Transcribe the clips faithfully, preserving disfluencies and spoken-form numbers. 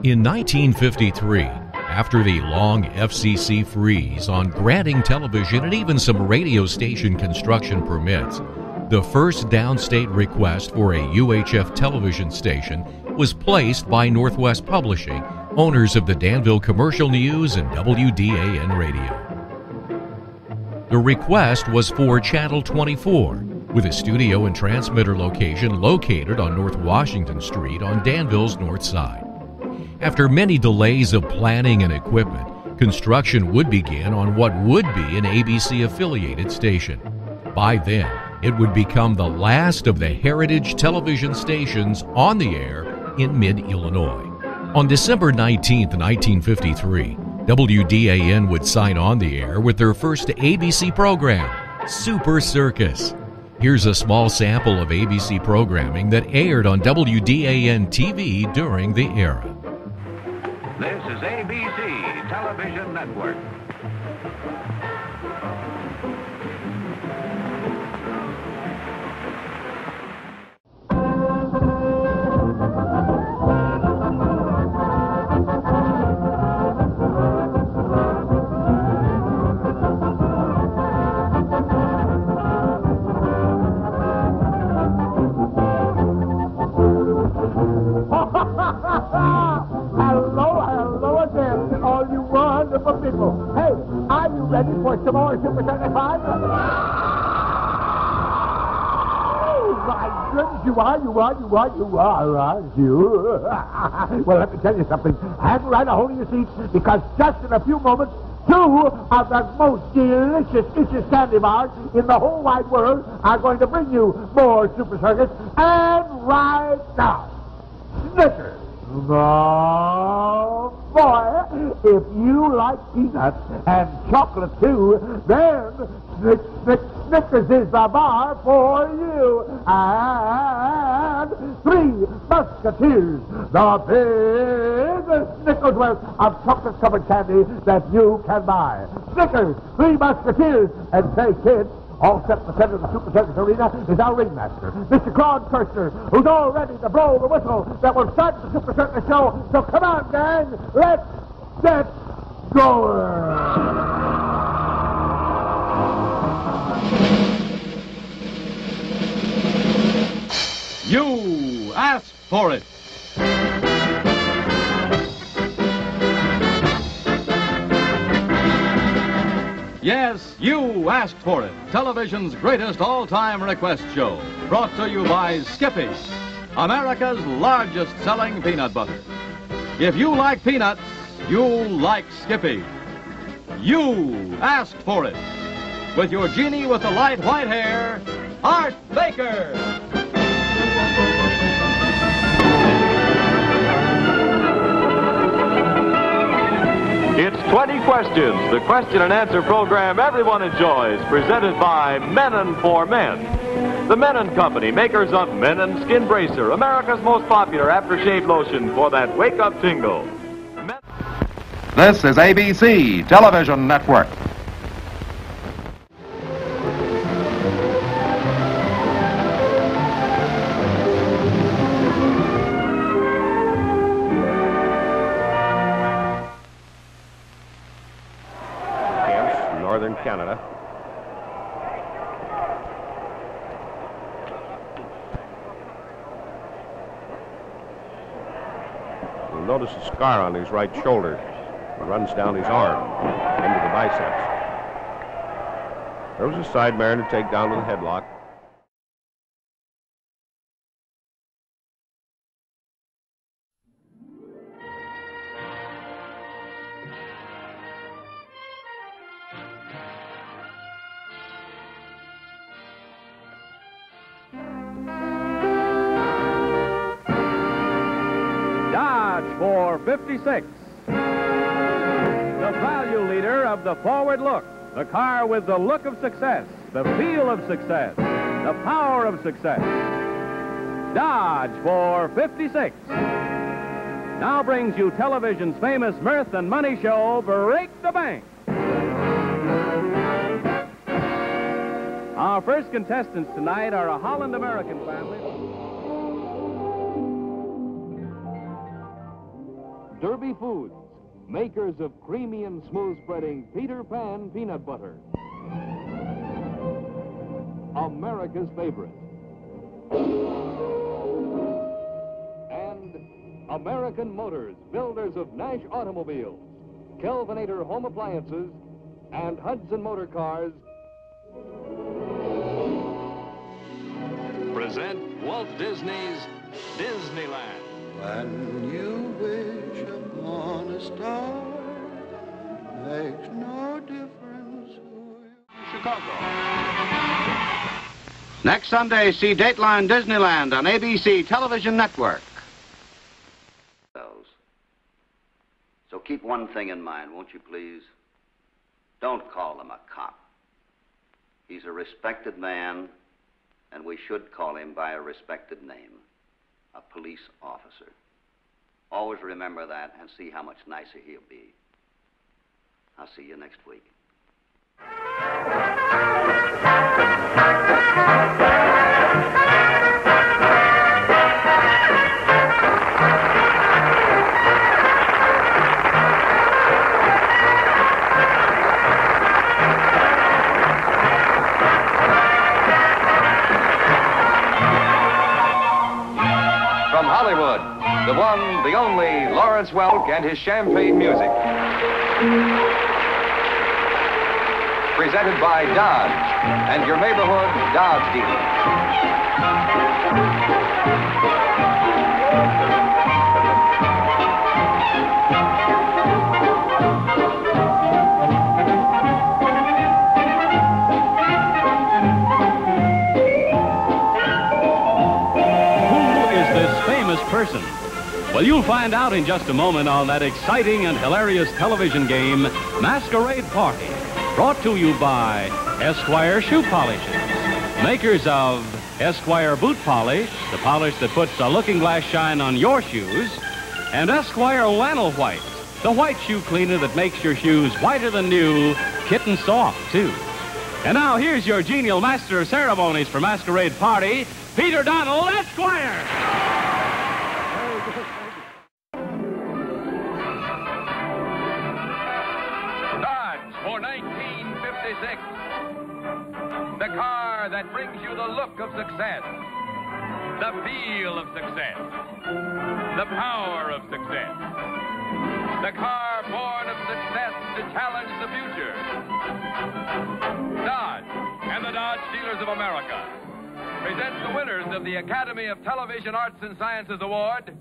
In nineteen fifty-three, after the long F C C freeze on granting television and even some radio station construction permits, the first downstate request for a U H F television station was placed by Northwest Publishing, owners of the Danville Commercial News and W D A N Radio. The request was for Channel twenty-four, with a studio and transmitter location located on North Washington Street on Danville's north side. After many delays of planning and equipment, construction would begin on what would be an A B C-affiliated station. By then, it would become the last of the heritage television stations on the air in mid-Illinois. On December nineteenth, nineteen fifty-three, W D A N would sign on the air with their first A B C program, Super Circus. Here's a small sample of A B C programming that aired on W D A N T V during the era. This is A B C Television Network. People. Hey, are you ready for some more Super seventy-five? Oh, my goodness, you are, you are, you are, you are, aren't you? Well, let me tell you something. Hang right a hold of your seats, because just in a few moments, two of the most delicious, delicious candy bars in the whole wide world are going to bring you more Super Circus. And right now, Snickers. Oh, boy, if you like peanuts and chocolate too, then Snick, Snick, Snickers is the bar for you. And Three Musketeers, the biggest Snickers worth of chocolate-covered candy that you can buy. Snickers, Three Musketeers, and say, kids, all set in the center of the Super Circus arena is our ringmaster, Mister Claude Kirshner, who's all ready to blow the whistle that will start the Super Circus show. So come on, gang, let's get going. You asked for it. Yes, you asked for it. Television's greatest all-time request show. Brought to you by Skippy, America's largest selling peanut butter. If you like peanuts, you'll like Skippy. You asked for it. With your genie with the light white hair, Art Baker. It's twenty Questions, the question and answer program everyone enjoys, presented by Men and for Men. The Men and Company, makers of Men and Skin Bracer, America's most popular aftershave lotion for that wake-up tingle. Men- This is A B C Television Network. Northern Canada. You'll notice a scar on his right shoulder. It runs down his arm into the biceps. There was a side Mariner take down with a headlock. For fifty-six, the value leader of the forward look, the car with the look of success, the feel of success, the power of success. Dodge for fifty-six now brings you television's famous mirth and money show, Break the Bank. Our first contestants tonight are a Holland-American family. Derby Foods, makers of creamy and smooth-spreading Peter Pan peanut butter. America's favorite. And American Motors, builders of Nash automobiles, Kelvinator home appliances, and Hudson Motor Cars. Present Walt Disney's Disneyland. When you wish upon a star, makes no difference who you... Chicago. Next Sunday, see Dateline Disneyland on A B C Television Network. So keep one thing in mind, won't you please? Don't call him a cop. He's a respected man, and we should call him by a respected name, a police officer. Always remember that and see how much nicer he'll be. I'll see you next week. From Hollywood, the one, the only Lawrence Welk and his champagne music. Presented by Dodge and your neighborhood Dodge dealer. Person. Well, you'll find out in just a moment on that exciting and hilarious television game, Masquerade Party, brought to you by Esquire Shoe Polishes, makers of Esquire Boot Polish, the polish that puts a looking glass shine on your shoes, and Esquire Flannel White, the white shoe cleaner that makes your shoes whiter than new, kitten soft, too. And now, here's your genial master of ceremonies for Masquerade Party, Peter Donald, Esquire! For nineteen fifty-six, the car that brings you the look of success, the feel of success, the power of success, the car born of success to challenge the future. Dodge and the Dodge Dealers of America presents the winners of the Academy of Television Arts and Sciences Award.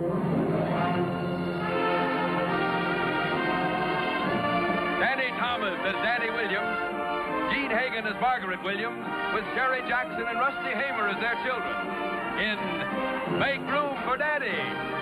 Danny Thomas as Danny Williams, Gene Hagen as Margaret Williams, with Sherry Jackson and Rusty Hamer as their children, in Make Room for Daddy.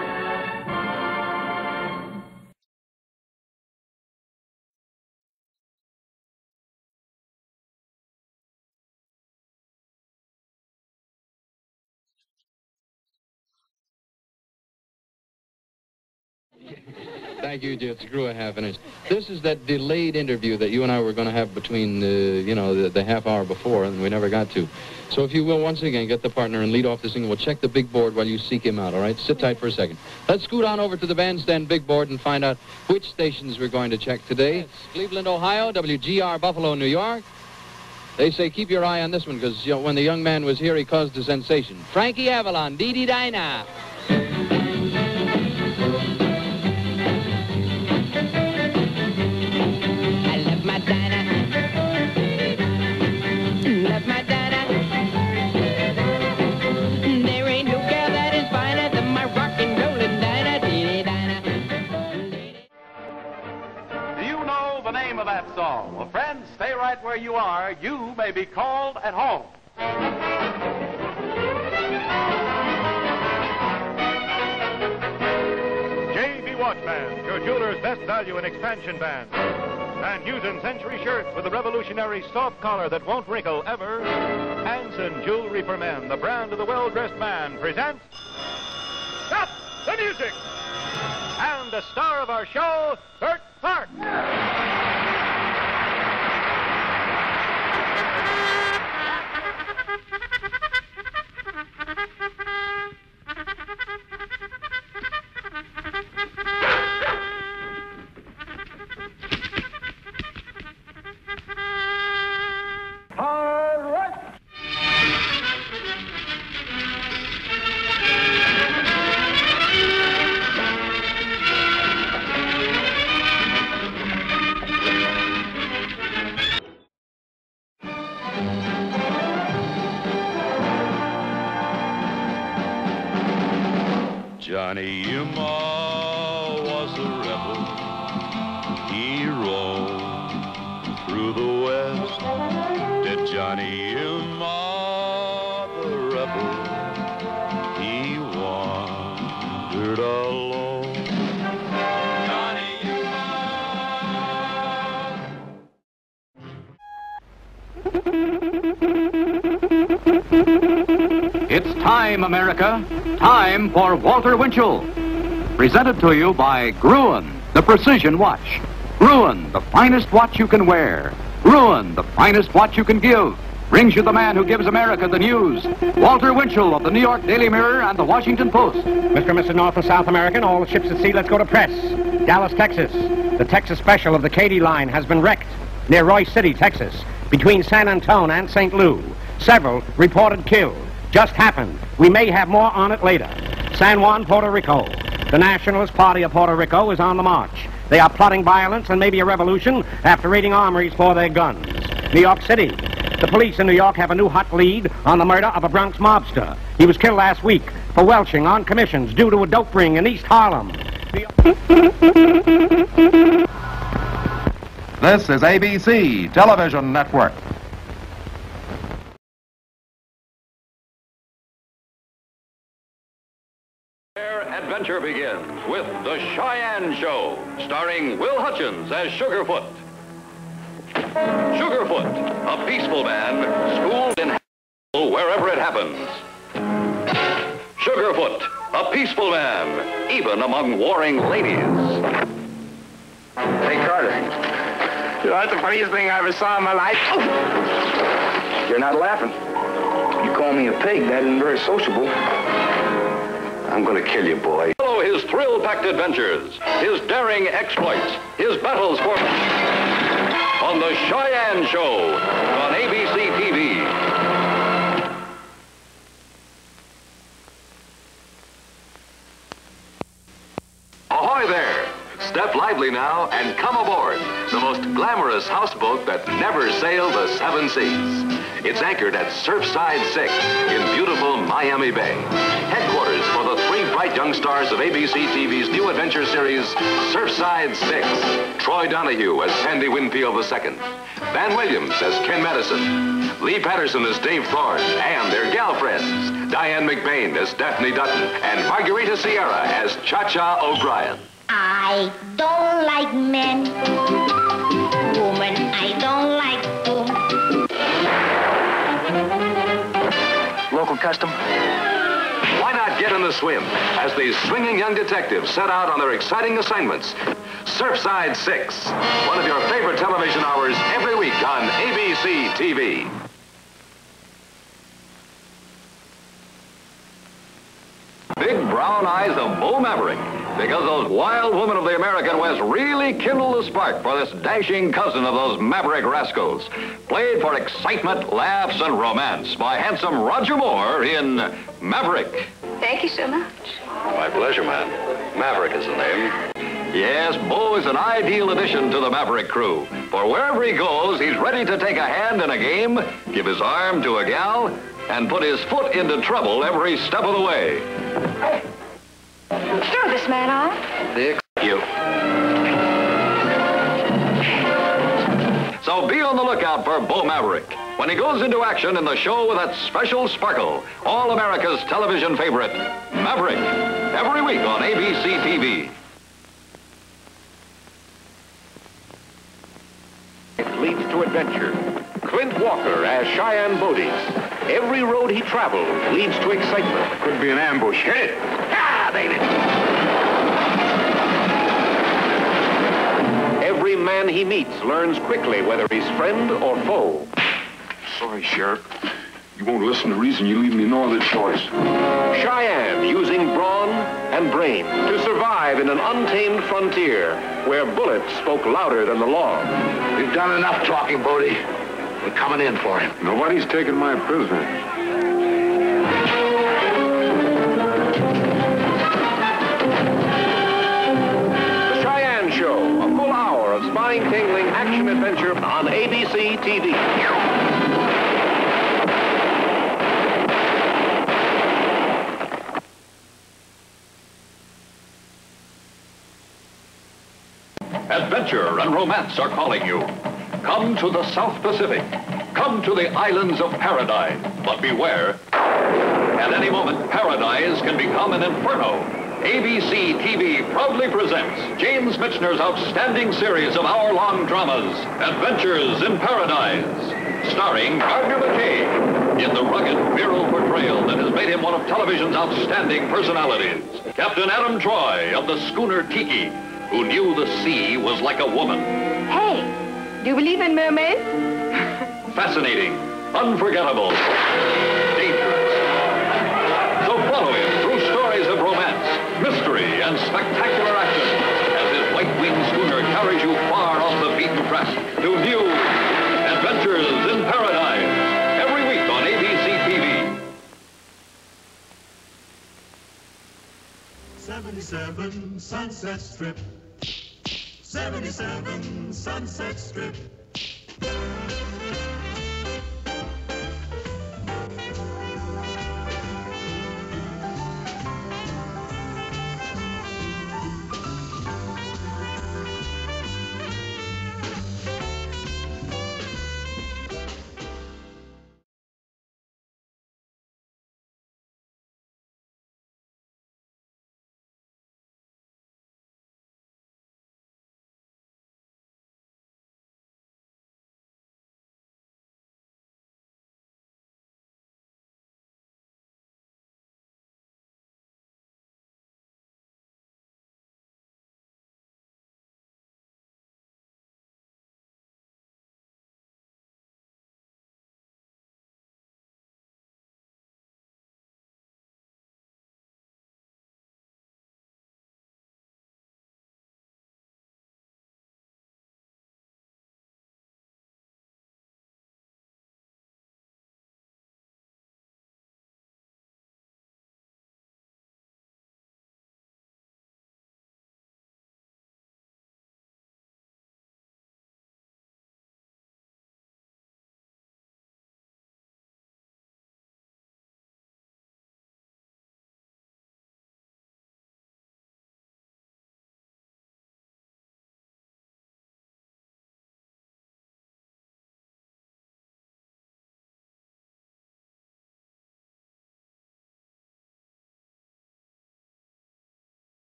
Thank you, just screw a half inch. This is that delayed interview that you and I were going to have between, uh, you know, the, the half hour before, and we never got to. So if you will, once again, get the partner and lead off this thing. We'll check the big board while you seek him out, all right? Sit tight for a second. Let's scoot on over to the bandstand big board and find out which stations we're going to check today. It's Cleveland, Ohio, W G R, Buffalo, New York. They say keep your eye on this one because, you know, when the young man was here, he caused a sensation. Frankie Avalon, Dee Dee Dinah. That song. Well, friends, stay right where you are. You may be called at home. J B Watch Band, your jeweler's best value in expansion bands. And using Century shirts with a revolutionary soft collar that won't wrinkle ever. Anson Jewelry for Men, the brand of the well-dressed man, presents... Stop the music! And the star of our show, Bert Clark. Johnny Yuma was a rebel. He roamed through the West. Did Johnny Yuma, the rebel, he wandered alone. Johnny It's time, America. Time for Walter Winchell. Presented to you by Gruen, the precision watch. Gruen, the finest watch you can wear. Gruen, the finest watch you can give. Brings you the man who gives America the news. Walter Winchell of the New York Daily Mirror and the Washington Post. Mister and Missus North and South American, all the ships at sea, let's go to press. Dallas, Texas. The Texas special of the Katy line has been wrecked near Royce City, Texas, between San Antone and Saint Lou. Several reported killed. Just happened. We may have more on it later. San Juan, Puerto Rico. The Nationalist Party of Puerto Rico is on the march. They are plotting violence and maybe a revolution after raiding armories for their guns. New York City. The police in New York have a new hot lead on the murder of a Bronx mobster. He was killed last week for welching on commissions due to a dope ring in East Harlem. This is A B C Television Network. Adventure begins with The Cheyenne Show, starring Will Hutchins as Sugarfoot. Sugarfoot, a peaceful man schooled in wherever it happens. Sugarfoot, a peaceful man, even among warring ladies. Hey, Carter. You know, that's the funniest thing I ever saw in my life. Oh. You're not laughing. You call me a pig. That isn't very sociable. I'm gonna kill you, boy. Follow his thrill-packed adventures, his daring exploits, his battles for... on The Cheyenne Show on A B C T V. Ahoy there! Step lively now and come aboard the most glamorous houseboat that never sailed the seven seas. It's anchored at Surfside six in beautiful Miami Bay. Headquarters for the three bright young stars of A B C T V's new adventure series, Surfside six. Troy Donahue as Sandy Winfield the second. Van Williams as Ken Madison. Lee Patterson as Dave Thorne. And their gal friends, Diane McBain as Daphne Dutton. And Margarita Sierra as Cha-Cha O'Brien. I don't like men. Woman, I don't like them. Local custom. Why not get in the swim as these swinging young detectives set out on their exciting assignments? Surfside six, one of your favorite television hours every week on A B C T V. Big brown eyes of Bo Maverick, because those wild women of the American West really kindled the spark for this dashing cousin of those maverick rascals. Played for excitement, laughs, and romance by handsome Roger Moore in Maverick. Thank you so much. My pleasure, ma'am. Maverick is the name. Yes, Bo is an ideal addition to the Maverick crew. For wherever he goes, he's ready to take a hand in a game, give his arm to a gal, and put his foot into trouble every step of the way. Throw this man off. Thank you. So be on the lookout for Bo Maverick when he goes into action in the show with that special sparkle, all America's television favorite, Maverick, every week on A B C T V. It leads to adventure. Clint Walker as Cheyenne Bodie. Every road he travels leads to excitement. Could be an ambush. Hit it! Ah, they did. Every man he meets learns quickly whether he's friend or foe. Sorry, Sheriff. You won't listen to reason. You leave me no other choice. Cheyenne using brawn and brain to survive in an untamed frontier where bullets spoke louder than the law. We've done enough talking, Bodie. We're coming in for him. Nobody's taking my prisoner. The Cheyenne Show, a full hour of spine-tingling action-adventure on A B C T V. Adventure and romance are calling you. Come to the South Pacific. Come to the islands of paradise. But beware, at any moment, paradise can become an inferno. A B C T V proudly presents James Michener's outstanding series of hour-long dramas, Adventures in Paradise, starring Gardner McKay in the rugged, virile portrayal that has made him one of television's outstanding personalities. Captain Adam Troy of the schooner Tiki, who knew the sea was like a woman. Hey, do you believe in mermaids? Fascinating, unforgettable, dangerous. So follow him through stories of romance, mystery, and spectacular action as his white-winged schooner carries you far off the beaten track to new Adventures in Paradise, every week on A B C T V. seventy-seven Sunset Strip. seventy-seven Sunset Strip.